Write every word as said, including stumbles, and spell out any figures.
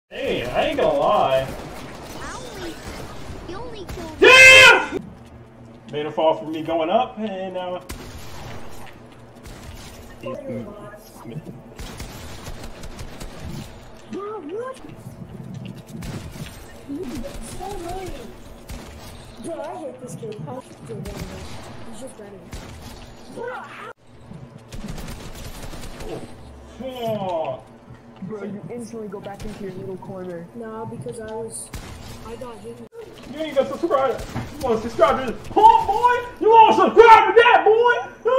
Hey, I ain't gonna lie. I only, you only killed. Damn! Made a fall for me going up, and uh. So annoying. Bro, I hate this game. How should you run it? He's just running. Oh. Bro, you instantly go back into your little corner. Nah, because I was, I got hit. You ain't got subscribe. You wanna subscribe to this? Huh, boy? You wanna subscribe to that, boy?